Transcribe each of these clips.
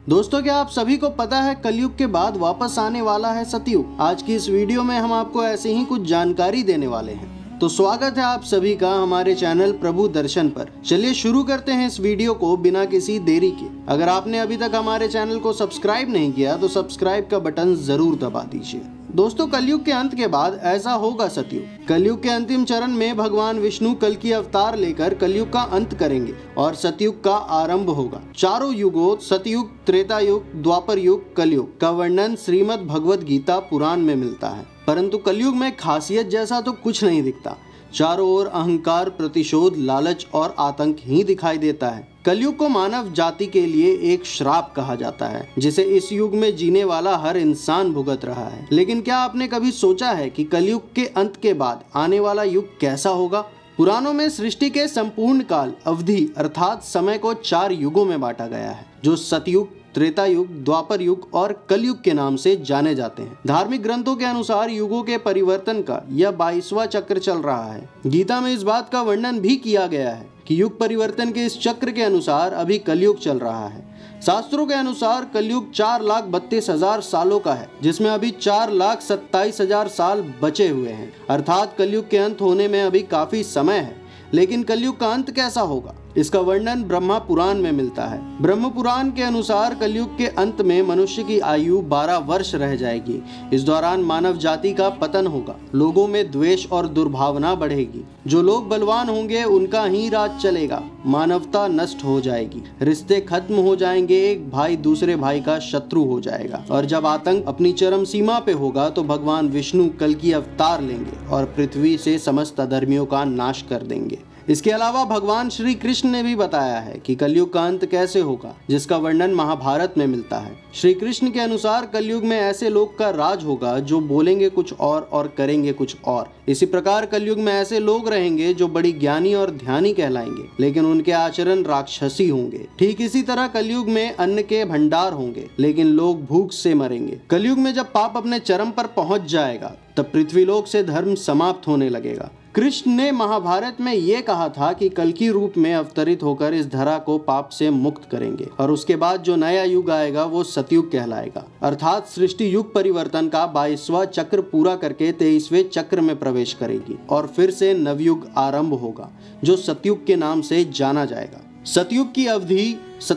दोस्तों, क्या आप सभी को पता है कलयुग के बाद वापस आने वाला है सतयुग। आज की इस वीडियो में हम आपको ऐसे ही कुछ जानकारी देने वाले हैं। तो स्वागत है आप सभी का हमारे चैनल प्रभु दर्शन पर। चलिए शुरू करते हैं इस वीडियो को बिना किसी देरी के। अगर आपने अभी तक हमारे चैनल को सब्सक्राइब नहीं किया तो सब्सक्राइब का बटन जरूर दबा दीजिए। दोस्तों, कलयुग के अंत के बाद ऐसा होगा सतयुग। कलयुग के अंतिम चरण में भगवान विष्णु कल की अवतार लेकर कलयुग का अंत करेंगे और सतयुग का आरंभ होगा। चारों युगों सतयुग, त्रेता युग, द्वापर युग, कलयुग का वर्णन श्रीमद् भगवद गीता पुराण में मिलता है। परंतु कलयुग में खासियत जैसा तो कुछ नहीं दिखता। चारों ओर अहंकार, प्रतिशोध, लालच और आतंक ही दिखाई देता है। कलयुग को मानव जाति के लिए एक श्राप कहा जाता है, जिसे इस युग में जीने वाला हर इंसान भुगत रहा है। लेकिन क्या आपने कभी सोचा है कि कलयुग के अंत के बाद आने वाला युग कैसा होगा? पुराणों में सृष्टि के संपूर्ण काल अवधि अर्थात समय को 4 युगों में बांटा गया है, जो सतयुग, त्रेता युग, द्वापर युग और कलयुग के नाम से जाने जाते हैं। धार्मिक ग्रंथों के अनुसार युगों के परिवर्तन का यह 22वां चक्र चल रहा है। गीता में इस बात का वर्णन भी किया गया है कि युग परिवर्तन के इस चक्र के अनुसार अभी कलयुग चल रहा है। शास्त्रों के अनुसार कलयुग 4,32,000 सालों का है, जिसमें अभी 4,27,000 साल बचे हुए हैं। अर्थात कलयुग के अंत होने में अभी काफी समय है। लेकिन कलयुग का अंत कैसा होगा, इसका वर्णन ब्रह्मा पुराण में मिलता है। ब्रह्म पुराण के अनुसार कलयुग के अंत में मनुष्य की आयु 12 वर्ष रह जाएगी। इस दौरान मानव जाति का पतन होगा, लोगों में द्वेष और दुर्भावना बढ़ेगी। जो लोग बलवान होंगे उनका ही राज चलेगा, मानवता नष्ट हो जाएगी, रिश्ते खत्म हो जाएंगे, एक भाई दूसरे भाई का शत्रु हो जाएगा। और जब आतंक अपनी चरम सीमा पे होगा तो भगवान विष्णु कल की अवतार लेंगे और पृथ्वी से समस्त अधर्मियों का नाश कर देंगे। इसके अलावा भगवान श्री कृष्ण ने भी बताया है कि कलयुग का अंत कैसे होगा, जिसका वर्णन महाभारत में मिलता है। श्री कृष्ण के अनुसार कलयुग में ऐसे लोग का राज होगा जो बोलेंगे कुछ और करेंगे कुछ और। इसी प्रकार कलयुग में ऐसे लोग रहेंगे जो बड़ी ज्ञानी और ध्यानी कहलाएंगे, लेकिन उनके आचरण राक्षसी होंगे। ठीक इसी तरह कलयुग में अन्न के भंडार होंगे, लेकिन लोग भूख से मरेंगे। कलयुग में जब पाप अपने चरम पर पहुंच जाएगा तब पृथ्वीलोक से धर्म समाप्त होने लगेगा। कृष्ण ने महाभारत में ये कहा था कि कल्कि रूप में अवतरित होकर इस धरा को पाप से मुक्त करेंगे और उसके बाद जो नया युग आएगा वो सतयुग कहलाएगा। अर्थात सृष्टि युग परिवर्तन का 22वां चक्र पूरा करके 23वें चक्र में प्रवेश करेगी और फिर से नवयुग आरंभ होगा, जो सतयुग के नाम से जाना जाएगा। सतयुग की अवधि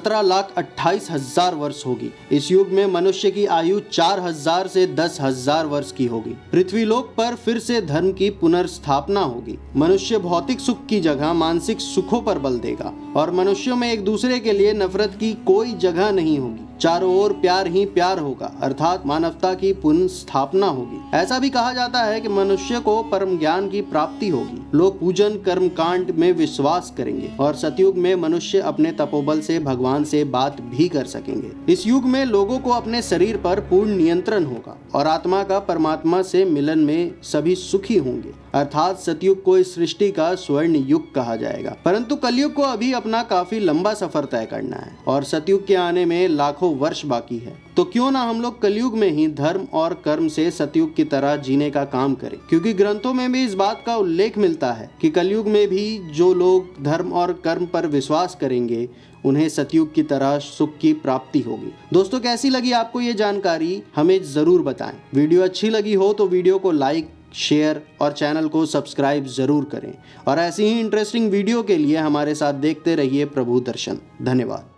17,28,000 वर्ष होगी। इस युग में मनुष्य की आयु 4,000 से 10,000 वर्ष की होगी। पृथ्वीलोक पर फिर से धर्म की पुनर्स्थापना होगी। मनुष्य भौतिक सुख की जगह मानसिक सुखों पर बल देगा और मनुष्यों में एक दूसरे के लिए नफरत की कोई जगह नहीं होगी। चारों ओर प्यार ही प्यार होगा, अर्थात मानवता की पुनर्स्थापना होगी। ऐसा भी कहा जाता है कि मनुष्य को परम ज्ञान की प्राप्ति होगी। लोग पूजन कर्म कांड में विश्वास करेंगे और सतयुग में मनुष्य अपने तपोबल से भगवान से बात भी कर सकेंगे। इस युग में लोगों को अपने शरीर पर पूर्ण नियंत्रण होगा और आत्मा का परमात्मा से मिलन में सभी सुखी होंगे। अर्थात सतयुग को इस सृष्टि का स्वर्ण युग कहा जाएगा। परंतु कलयुग को अभी अपना काफी लंबा सफर तय करना है और सतयुग के आने में लाखों वर्ष बाकी है। तो क्यों ना हम लोग कलयुग में ही धर्म और कर्म से सतयुग की तरह जीने का काम करें, क्योंकि ग्रंथों में भी इस बात का उल्लेख मिलता है कि कलयुग में भी जो लोग धर्म और कर्म पर विश्वास करेंगे उन्हें सतयुग की तरह सुख की प्राप्ति होगी। दोस्तों, कैसी लगी आपको ये जानकारी, हमें जरूर बताएं। वीडियो अच्छी लगी हो तो वीडियो को लाइक, शेयर और चैनल को सब्सक्राइब जरूर करें और ऐसी ही इंटरेस्टिंग वीडियो के लिए हमारे साथ देखते रहिए प्रभु दर्शन। धन्यवाद।